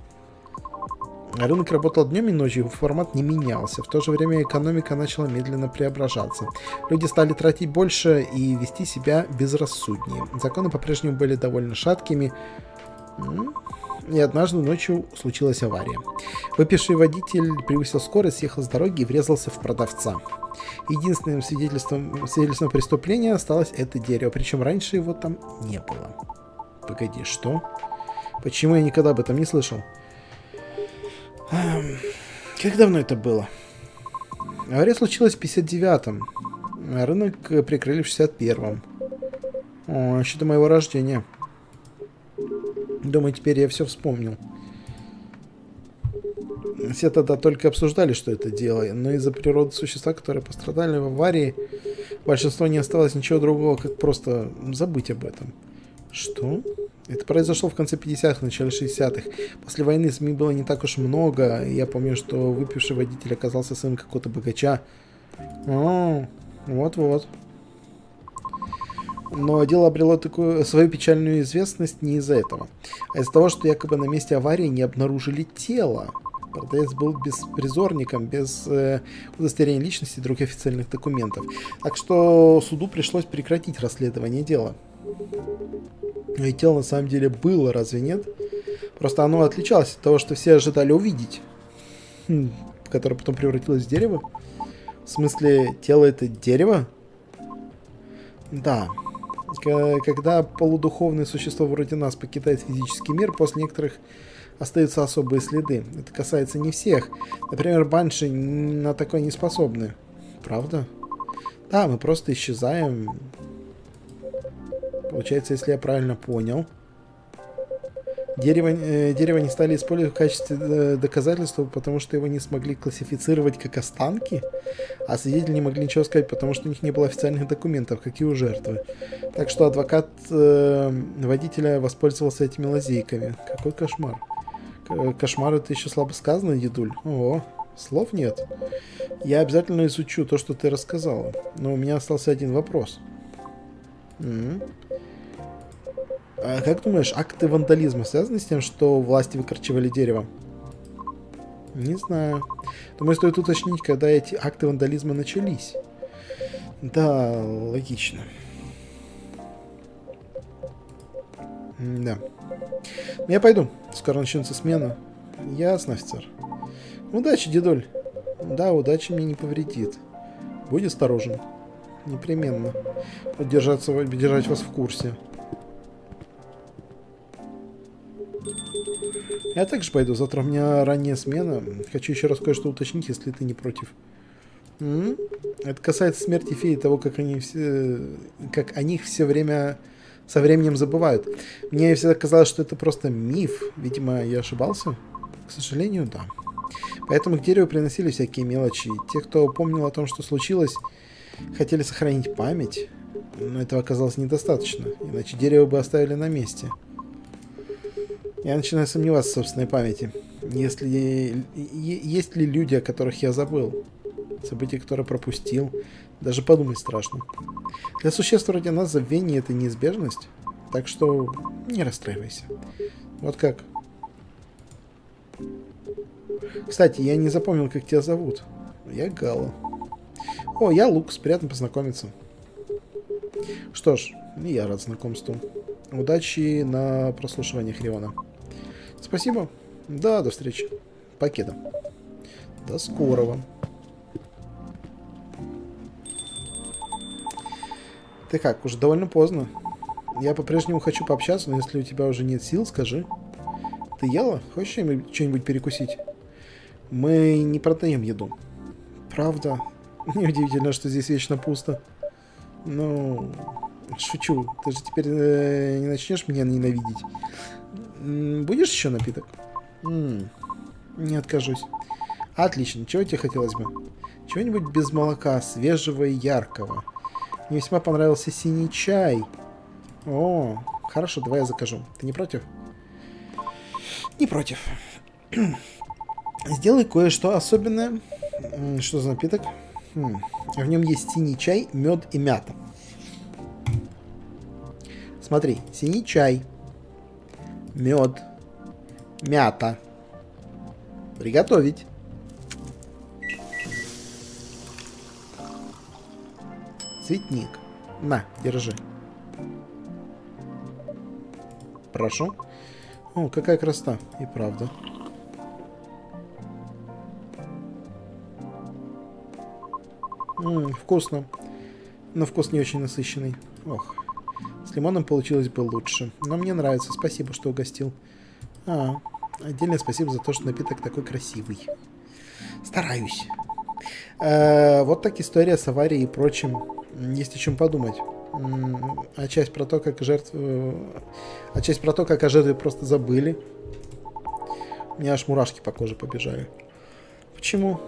Рынок работал днем и ночью, его формат не менялся. В то же время экономика начала медленно преображаться. Люди стали тратить больше и вести себя безрассуднее. Законы по-прежнему были довольно шаткими. И однажды ночью случилась авария. Выпивший водитель превысил скорость, съехал с дороги и врезался в продавца. Единственным свидетельством преступления осталось это дерево. Причем раньше его там не было. Погоди, что? Почему я никогда об этом не слышал? Как давно это было? Авария случилась в 59-м. А рынок прикрыли в 61-м. О, еще до моего рождения. Думаю, теперь я все вспомнил. Все тогда только обсуждали, что это дело, но из-за природы существа, которые пострадали в аварии, большинство не осталось ничего другого, как просто забыть об этом. Что? Это произошло в конце 50-х, начале 60-х. После войны СМИ было не так уж много. Я помню, что выпивший водитель оказался сыном какого-то богача. О, вот-вот. Но дело обрело такую свою печальную известность не из-за этого, а из-за того, что якобы на месте аварии не обнаружили тело. Продавец был беспризорником, без удостоверения личности и других официальных документов. Так что суду пришлось прекратить расследование дела. И тело на самом деле было, разве нет? Просто оно отличалось от того, что все ожидали увидеть. Которое потом превратилось в дерево. В смысле, тело это дерево? Да. Когда полудуховное существо вроде нас покидает физический мир, после некоторых остаются особые следы. Это касается не всех. Например, банши на такое не способны. Правда? Да, мы просто исчезаем. Получается, если я правильно понял, дерево не стали использовать в качестве доказательства, потому что его не смогли классифицировать как останки, а свидетели не могли ничего сказать, потому что у них не было официальных документов, как и у жертвы. Так что адвокат водителя воспользовался этими лазейками. Какой кошмар. Кошмар — это еще слабо сказано, дедуль. О, слов нет. Я обязательно изучу то, что ты рассказала. Но у меня остался один вопрос. А как думаешь, акты вандализма связаны с тем, что власти выкорчевали дерево? Не знаю. Думаю, стоит уточнить, когда эти акты вандализма начались. Да, логично. Да. Я пойду. Скоро начнется смена. Ясно, офицер. Удачи, дедуль. Да, удачи мне не повредит. Будь осторожен. Непременно. Буду держать вас в курсе. Я также пойду. Завтра у меня ранняя смена. Хочу еще раз кое-что уточнить, если ты не против. Это касается смерти феи и того, как о них все время со временем забывают. Мне всегда казалось, что это просто миф. Видимо, я ошибался. К сожалению, да. Поэтому к дереву приносили всякие мелочи. Те, кто помнил о том, что случилось, хотели сохранить память. Но этого оказалось недостаточно. Иначе дерево бы оставили на месте. Я начинаю сомневаться в собственной памяти. Есть ли люди, о которых я забыл? События, которые пропустил? Даже подумать страшно. Для существ вроде нас забвение — это неизбежность. Так что не расстраивайся. Вот как. Кстати, я не запомнил, как тебя зовут. Я Гала. О, я Лукс. Приятно познакомиться. Что ж, и я рад знакомству. Удачи на прослушиваниях Риона. Спасибо. Да, до встречи. Покеда. До скорого. Ты как, уже довольно поздно. Я по-прежнему хочу пообщаться, но если у тебя уже нет сил, скажи. Ты ела? Хочешь что-нибудь перекусить? Мы не продаем еду. Правда? Неудивительно, что здесь вечно пусто. Ну, шучу. Ты же теперь не начнешь меня ненавидеть. Будешь еще напиток? Не откажусь. Отлично. Чего тебе хотелось бы? Чего-нибудь без молока, свежего и яркого. Мне весьма понравился синий чай. О, хорошо, давай я закажу. Ты не против? Не против. Сделай кое-что особенное. Что за напиток? В нем есть синий чай, мед и мята. Смотри, синий чай, мед, мята. Приготовить. Цветник. На, держи. Прошу. О, какая красота. И правда. Вкусно. Но вкус не очень насыщенный. Ох. С лимоном получилось бы лучше. Но мне нравится. Спасибо, что угостил. Отдельное спасибо за то, что напиток такой красивый. Стараюсь. Вот так история с аварией и прочим. Есть о чем подумать. А часть про то, как о жертве просто забыли. У меня аж мурашки по коже побежали. Почему?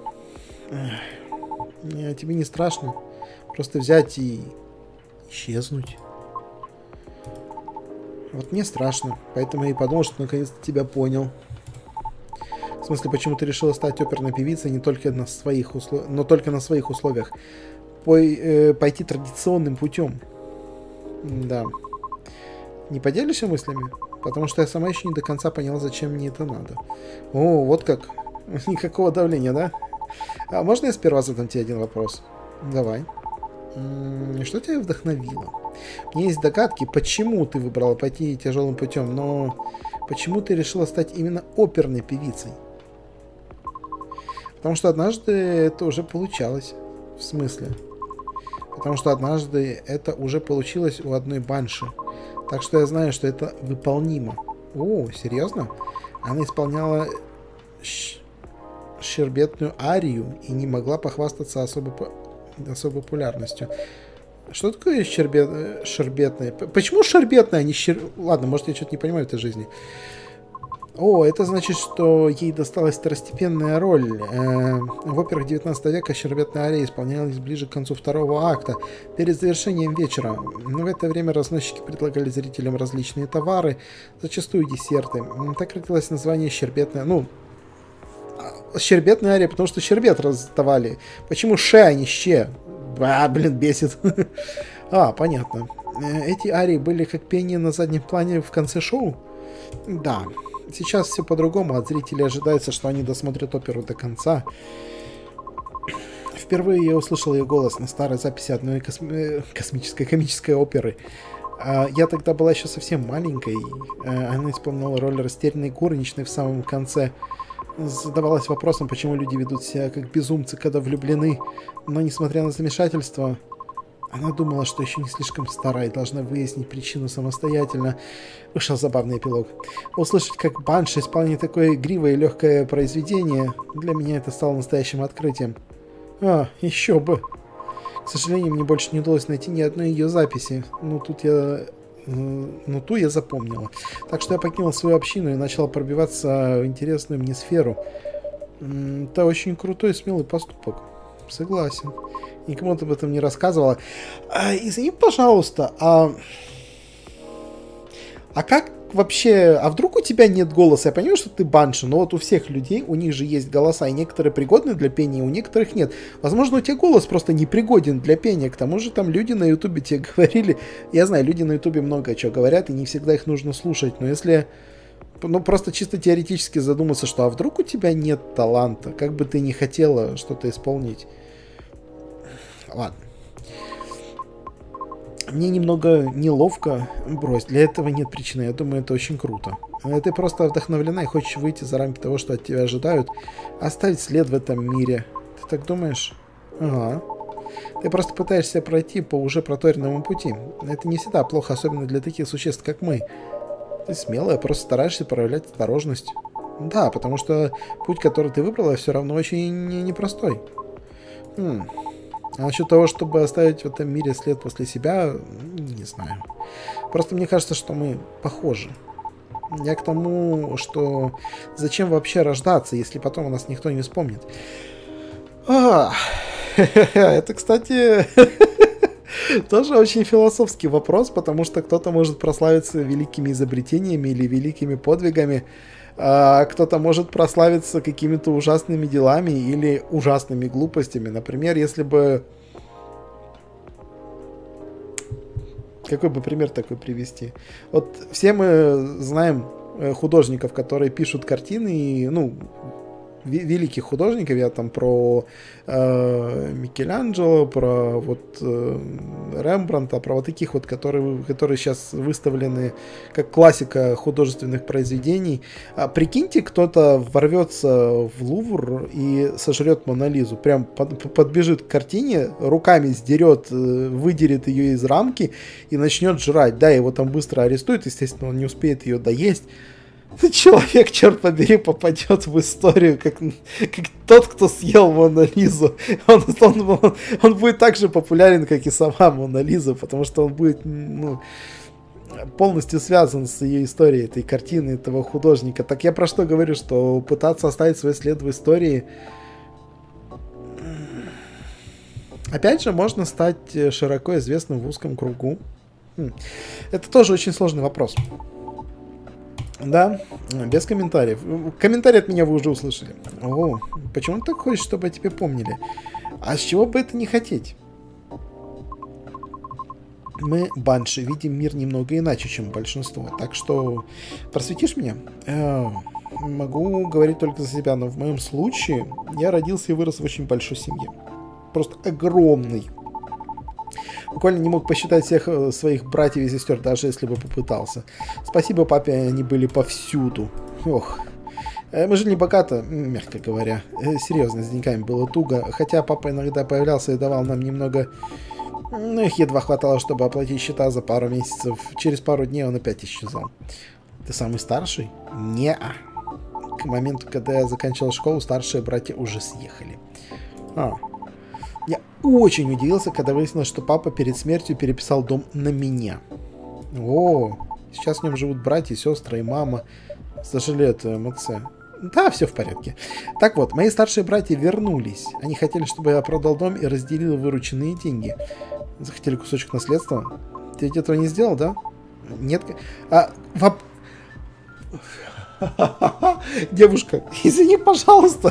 Тебе не страшно? Просто взять и исчезнуть. Вот мне страшно. Поэтому я и подумал, что наконец-то тебя понял. В смысле, почему ты решила стать оперной певицей не только на своих но только на своих условиях. Пойти традиционным путем. Да. Не поделишься мыслями? Потому что я сама еще не до конца поняла, зачем мне это надо. О, вот как. Никакого давления, да? А можно я сперва задам тебе один вопрос? Давай. Что тебя вдохновило? У меня есть догадки, почему ты выбрала пойти тяжелым путем, но почему ты решила стать именно оперной певицей? Потому что однажды это уже получалось. В смысле? Потому что однажды это уже получилось у одной банши. Так что я знаю, что это выполнимо. О, серьезно? Она исполняла щербетную арию и не могла похвастаться особой популярностью. Что такое щербетная? Почему щербетная, а не Ладно, может, я что-то не понимаю в этой жизни. О, это значит, что ей досталась второстепенная роль. В операх 19 века щербетная ария исполнялась ближе к концу второго акта, перед завершением вечера. В это время разносчики предлагали зрителям различные товары, зачастую десерты. Так родилось название щербетная. Ну, щербетная ария, потому что щербет раздавали. Почему ше, а не ще? Блин, бесит. Понятно. Эти арии были как пение на заднем плане в конце шоу? Да. Сейчас все по-другому. От зрителей ожидается, что они досмотрят оперу до конца. Впервые я услышал ее голос на старой записи одной комической оперы. Я тогда была еще совсем маленькой. Она исполняла роль растерянной горничной в самом конце. Задавалась вопросом, почему люди ведут себя как безумцы, когда влюблены. Но, несмотря на замешательство, она думала, что еще не слишком стара и должна выяснить причину самостоятельно. Вышел забавный эпилог. Услышать, как банши исполняет такое игривое и легкое произведение, для меня это стало настоящим открытием. Еще бы. К сожалению, мне больше не удалось найти ни одной ее записи. Ту я запомнила. Так что я покинул свою общину и начал пробиваться в интересную мне сферу. Это очень крутой и смелый поступок. Согласен. Никому ты об этом не рассказывала. Извини, пожалуйста, как вообще... А вдруг у тебя нет голоса? Я понимаю, что ты банша, но вот у всех людей, у них же есть голоса, и некоторые пригодны для пения, у некоторых нет. Возможно, у тебя голос просто не пригоден для пения. К тому же там люди на ютубе тебе говорили... Я знаю, люди на ютубе много чего говорят, и не всегда их нужно слушать, но если... просто чисто теоретически задуматься, что а вдруг у тебя нет таланта, как бы ты ни хотела что-то исполнить. Ладно. Мне немного неловко. Брось, для этого нет причины. Я думаю, это очень круто. Ты просто вдохновлена и хочешь выйти за рамки того, что от тебя ожидают. Оставить след в этом мире. Ты так думаешь? Ага. Ты просто пытаешься пройти по уже проторенному пути. Это не всегда плохо, особенно для таких существ, как мы. Ты смелая, просто стараешься проявлять осторожность. Да, потому что путь, который ты выбрала, все равно очень непростой. А насчет того, чтобы оставить в этом мире след после себя, не знаю. Просто мне кажется, что мы похожи. Я к тому, что зачем вообще рождаться, если потом о нас никто не вспомнит. Это, кстати, тоже очень философский вопрос, потому что кто-то может прославиться великими изобретениями или великими подвигами, а кто-то может прославиться какими-то ужасными делами или ужасными глупостями. Например, если бы... Какой бы пример такой привести? Вот все мы знаем художников, которые пишут картины, и, ну, великих художников, я там про Микеланджело, про вот Рембрандта, про вот таких вот, которые сейчас выставлены как классика художественных произведений. Прикиньте, кто-то ворвется в Лувр и сожрет Мона Лизу, прям подбежит к картине, руками сдерет, выдерет ее из рамки и начнет жрать. Да, его там быстро арестуют, естественно, он не успеет ее доесть. Человек, черт побери, попадет в историю, как тот, кто съел Мону Лизу. Он будет так же популярен, как и сама Мона Лиза, потому что он будет, ну, полностью связан с ее историей, этой картины, этого художника. Так я про что говорю, что пытаться оставить свой след в истории... Опять же, можно стать широко известным в узком кругу. Это тоже очень сложный вопрос. Да, без комментариев. Комментарий от меня вы уже услышали. О, почему ты так хочешь, чтобы о тебе помнили? А с чего бы это не хотеть? Мы, банши, видим мир немного иначе, чем большинство. Так что просветишь меня? Могу говорить только за себя, но в моем случае я родился и вырос в очень большой семье. Просто огромный. Буквально не мог посчитать всех своих братьев и сестер, даже если бы попытался. Спасибо папе, они были повсюду. Ох. Мы жили богато, мягко говоря. Серьезно, с деньгами было туго. Хотя папа иногда появлялся и давал нам немного... Ну, их едва хватало, чтобы оплатить счета за пару месяцев. Через пару дней он опять исчезал. Ты самый старший? Не-а. К моменту, когда я заканчивал школу, старшие братья уже съехали. Я очень удивился, когда выяснилось, что папа перед смертью переписал дом на меня. О, сейчас в нем живут братья, сестры и мама. Сожалею о твоем отце. Да, все в порядке. Так вот, мои старшие братья вернулись. Они хотели, чтобы я продал дом и разделил вырученные деньги. Захотели кусочек наследства. Ты ведь этого не сделал, да? Нет. Девушка, извини, пожалуйста.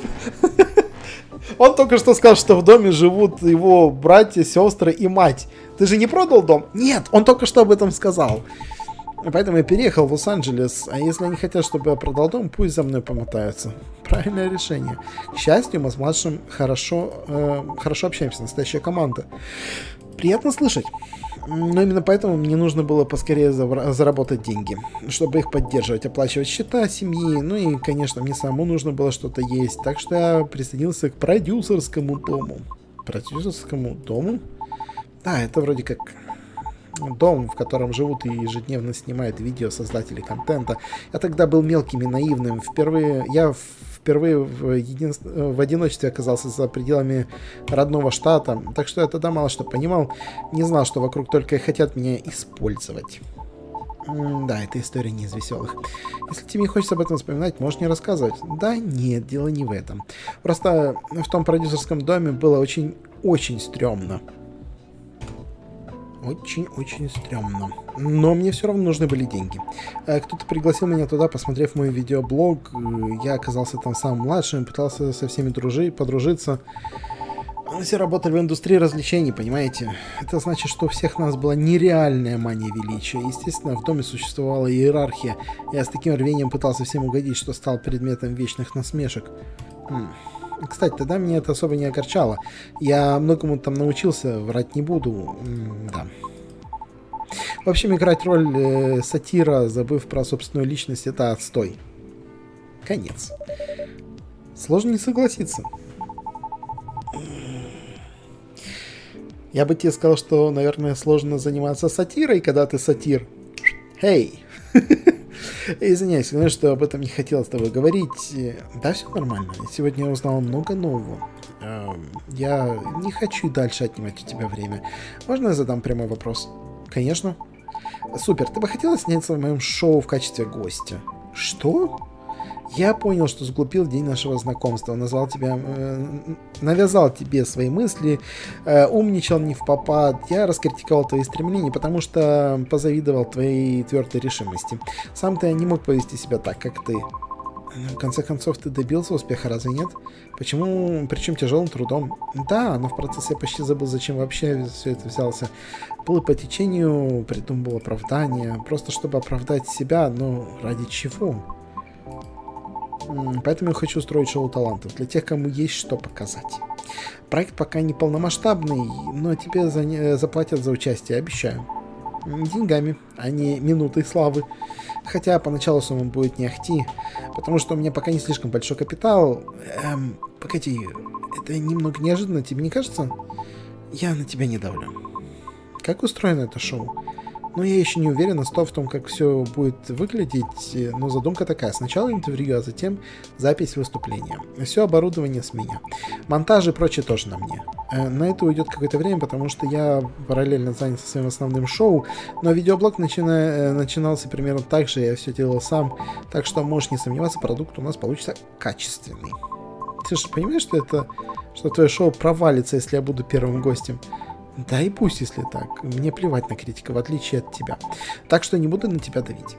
Он только что сказал, что в доме живут его братья, сестры и мать. Ты же не продал дом? Нет, он только что об этом сказал. Поэтому я переехал в Лос-Анджелес. А если они хотят, чтобы я продал дом, пусть за мной помотаются. Правильное решение. К счастью, мы с младшим хорошо общаемся. Настоящая команда. Приятно слышать. Но именно поэтому мне нужно было поскорее заработать деньги, чтобы их поддерживать, оплачивать счета семьи. Ну и, конечно, мне самому нужно было что-то есть. Так что я присоединился к продюсерскому дому. Продюсерскому дому? Да, это вроде как дом, в котором живут и ежедневно снимают видео создатели контента. Я тогда был мелким и наивным. Я впервые в одиночестве оказался за пределами родного штата, так что я тогда мало что понимал, не знал, что вокруг только и хотят меня использовать. Да, эта история не из веселых. Если тебе не хочется об этом вспоминать, можешь не рассказывать. Да, нет, дело не в этом. Просто в том продюсерском доме было очень-очень стрёмно. Очень-очень стрёмно. Но мне все равно нужны были деньги. Кто-то пригласил меня туда, посмотрев мой видеоблог. Я оказался там самым младшим, пытался со всеми подружиться. Все работали в индустрии развлечений, понимаете? Это значит, что у всех нас была нереальная мания величия. Естественно, в доме существовала иерархия. Я с таким рвением пытался всем угодить, что стал предметом вечных насмешек. Кстати, тогда меня это особо не огорчало. Я многому там научился, врать не буду. Да. В общем, играть роль сатира, забыв про собственную личность, это отстой. Конец. Сложно не согласиться. Я бы тебе сказал, что, наверное, сложно заниматься сатирой, когда ты сатир. Эй! Извиняюсь, знаю, что об этом не хотел с тобой говорить. Да, все нормально. Сегодня я узнал много нового. Я не хочу и дальше отнимать у тебя время. Можно я задам прямой вопрос? Конечно. Супер. Ты бы хотела сняться в моем шоу в качестве гостя? Что? Я понял, что сглупил в день нашего знакомства. Назвал тебя, навязал тебе свои мысли, умничал не впопад. Я раскритиковал твои стремления, потому что позавидовал твоей твердой решимости. Сам ты не мог повести себя так, как ты. В конце концов, ты добился успеха, разве нет? Почему? Причем тяжелым трудом. Да, но в процессе я почти забыл, зачем вообще все это взялся. Был по течению, придумывал оправдание, просто чтобы оправдать себя, но ради чего? Поэтому я хочу устроить шоу талантов для тех, кому есть что показать. Проект пока не полномасштабный, но тебе заплатят за участие, обещаю. Деньгами, а не минутой славы. Хотя поначалу сумма будет не ахти, потому что у меня пока не слишком большой капитал. Погоди, это немного неожиданно, тебе не кажется? Я на тебя не давлю. Как устроено это шоу? Ну, я еще не уверен в том, как все будет выглядеть, но задумка такая. Сначала интервью, а затем запись выступления. Все оборудование с меня. Монтаж и прочее тоже на мне. На это уйдет какое-то время, потому что я параллельно занят своим основным шоу, но видеоблог начинался примерно так же, я все делал сам, так что можешь не сомневаться, продукт у нас получится качественный. Ты же понимаешь, что твое шоу провалится, если я буду первым гостем? Да и пусть, если так. Мне плевать на критика, в отличие от тебя. Так что не буду на тебя давить.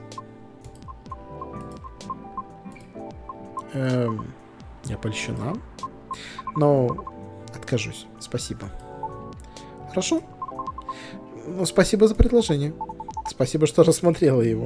Я польщена. Но откажусь. Спасибо. Хорошо? Ну, спасибо за предложение. Спасибо, что рассмотрела его.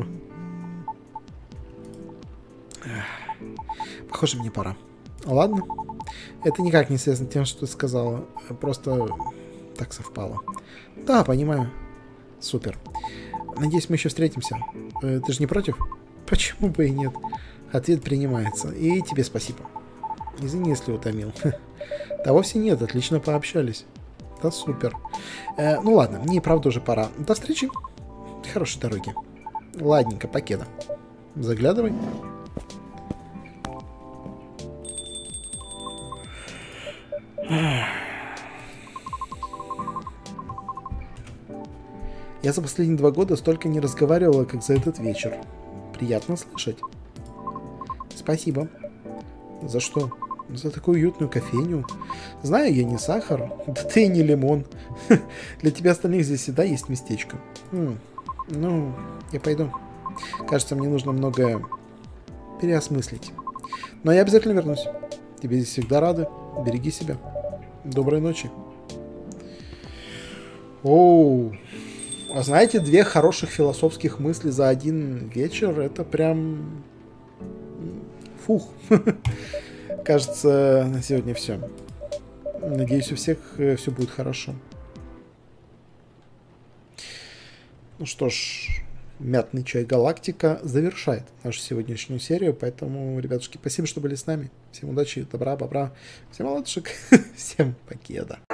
Похоже, мне пора. Ладно. Это никак не связано с тем, что ты сказала. Просто... так совпало. Да, понимаю. Супер. Надеюсь, мы еще встретимся. Ты же не против? Почему бы и нет? Ответ принимается. И тебе спасибо. Извини, если утомил. Да вовсе нет, отлично пообщались. Да супер. Ну ладно, мне и правда уже пора. До встречи. Хорошей дороги. Ладненько, покеда. Заглядывай. Я за последние 2 года столько не разговаривала, как за этот вечер. Приятно слышать. Спасибо. За что? За такую уютную кофейню. Знаю, я не сахар, да ты и не лимон. Для тебя остальных здесь всегда есть местечко. Ну, я пойду. Кажется, мне нужно многое переосмыслить. Но я обязательно вернусь. Тебе здесь всегда рады. Береги себя. Доброй ночи. Оу. А знаете, 2 хороших философских мысли за один вечер, это прям... фух. Кажется, на сегодня все. Надеюсь, у всех все будет хорошо. Ну что ж, мятный чай Галактика завершает нашу сегодняшнюю серию, поэтому, ребятушки, спасибо, что были с нами. Всем удачи, добра, бобра, всем ладушек, всем покеда.